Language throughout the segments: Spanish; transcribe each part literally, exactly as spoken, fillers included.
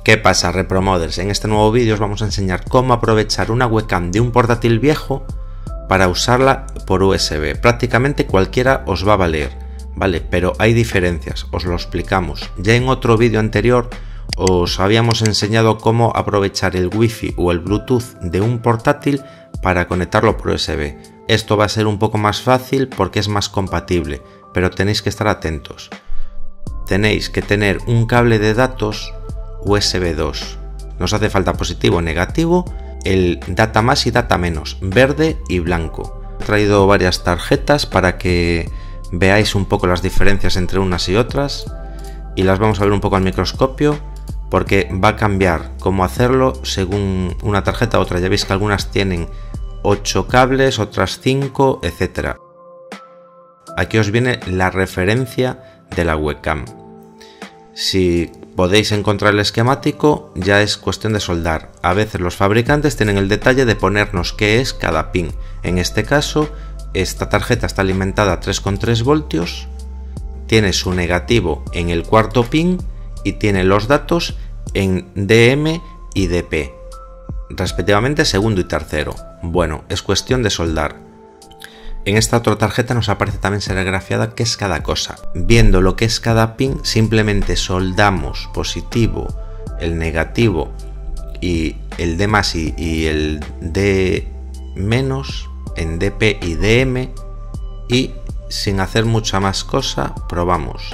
¿Qué pasa, ReproModders? En este nuevo vídeo os vamos a enseñar cómo aprovechar una webcam de un portátil viejo para usarla por U S B. Prácticamente cualquiera os va a valer, ¿vale? Pero hay diferencias, os lo explicamos. Ya en otro vídeo anterior os habíamos enseñado cómo aprovechar el Wi-Fi o el Bluetooth de un portátil para conectarlo por U S B. Esto va a ser un poco más fácil porque es más compatible, pero tenéis que estar atentos. Tenéis que tener un cable de datos U S B dos. Nos hace falta positivo o negativo, el data más y data menos, verde y blanco. He traído varias tarjetas para que veáis un poco las diferencias entre unas y otras y las vamos a ver un poco al microscopio porque va a cambiar cómo hacerlo según una tarjeta u otra. Ya veis que algunas tienen ocho cables, otras cinco, etcétera. Aquí os viene la referencia de la webcam. Si podéis encontrar el esquemático, ya es cuestión de soldar. A veces los fabricantes tienen el detalle de ponernos qué es cada pin. En este caso, esta tarjeta está alimentada a tres coma tres voltios, tiene su negativo en el cuarto pin y tiene los datos en D M y D P, respectivamente segundo y tercero. Bueno, es cuestión de soldar. En esta otra tarjeta nos aparece también serigrafiada qué es cada cosa. Viendo lo que es cada pin, simplemente soldamos positivo, el negativo y el D más y, y el D menos en D P y D M y sin hacer mucha más cosa probamos.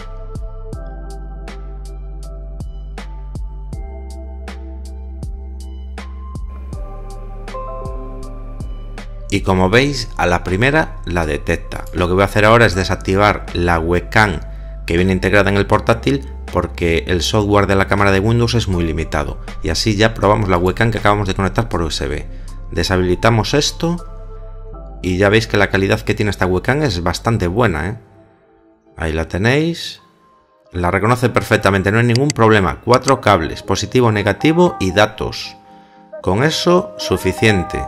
Y como veis, a la primera la detecta. Lo que voy a hacer ahora es desactivar la webcam que viene integrada en el portátil porque el software de la cámara de Windows es muy limitado. Y así ya probamos la webcam que acabamos de conectar por U S B. Deshabilitamos esto y ya veis que la calidad que tiene esta webcam es bastante buena, ¿eh? Ahí la tenéis. La reconoce perfectamente, no hay ningún problema. Cuatro cables, positivo, negativo y datos. Con eso, suficiente.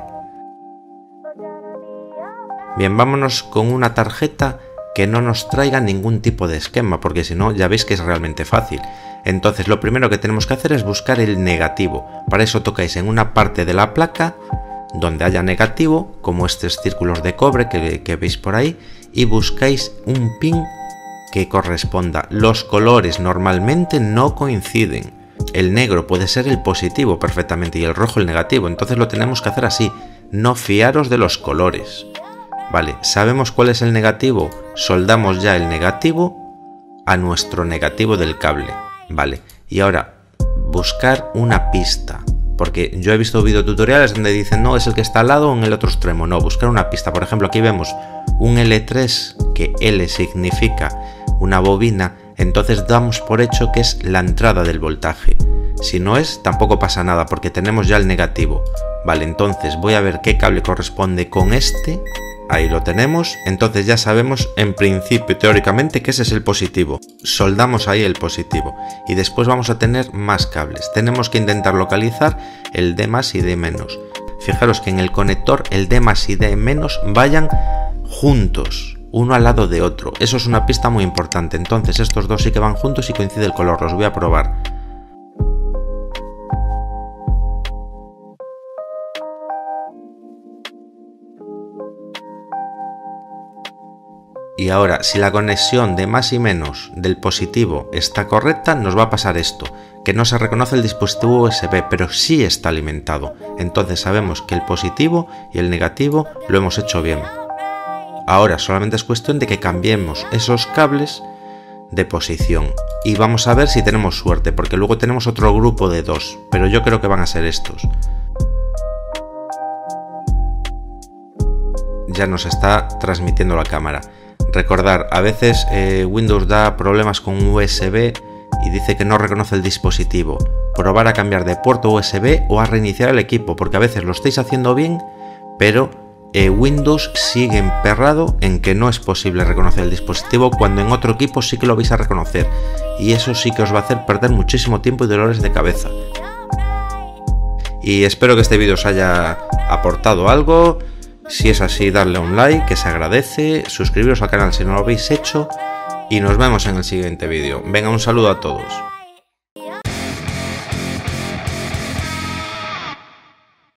Bien, vámonos con una tarjeta que no nos traiga ningún tipo de esquema, porque si no ya veis que es realmente fácil. Entonces lo primero que tenemos que hacer es buscar el negativo. Para eso tocáis en una parte de la placa donde haya negativo, como estos círculos de cobre que, que veis por ahí, y buscáis un pin que corresponda. Los colores normalmente no coinciden. El negro puede ser el positivo perfectamente y el rojo el negativo, entonces lo tenemos que hacer así. No fiaros de los colores. Vale, sabemos cuál es el negativo, soldamos ya el negativo a nuestro negativo del cable. Vale, y ahora buscar una pista, porque yo he visto videotutoriales donde dicen no, es el que está al lado o en el otro extremo. No, buscar una pista. Por ejemplo, aquí vemos un L tres, que L significa una bobina, entonces damos por hecho que es la entrada del voltaje. Si no es, tampoco pasa nada porque tenemos ya el negativo. Vale, entonces voy a ver qué cable corresponde con este. Ahí lo tenemos, entonces ya sabemos en principio teóricamente que ese es el positivo. Soldamos ahí el positivo y después vamos a tener más cables. Tenemos que intentar localizar el D más y D menos. Fijaros que en el conector el D más y D menos vayan juntos, uno al lado de otro. Eso es una pista muy importante. Entonces estos dos sí que van juntos y coincide el color. Los voy a probar. Y ahora, si la conexión de más y menos del positivo está correcta, nos va a pasar esto, que no se reconoce el dispositivo U S B, pero sí está alimentado. Entonces sabemos que el positivo y el negativo lo hemos hecho bien. Ahora solamente es cuestión de que cambiemos esos cables de posición. Y vamos a ver si tenemos suerte, porque luego tenemos otro grupo de dos, pero yo creo que van a ser estos. Ya nos está transmitiendo la cámara. Recordar, a veces eh, Windows da problemas con U S B y dice que no reconoce el dispositivo. Probar a cambiar de puerto U S B o a reiniciar el equipo, porque a veces lo estáis haciendo bien, pero eh, Windows sigue emperrado en que no es posible reconocer el dispositivo cuando en otro equipo sí que lo vais a reconocer. Y eso sí que os va a hacer perder muchísimo tiempo y dolores de cabeza. Y espero que este vídeo os haya aportado algo. Si es así, darle un like, que se agradece, suscribiros al canal si no lo habéis hecho y nos vemos en el siguiente vídeo. Venga, un saludo a todos.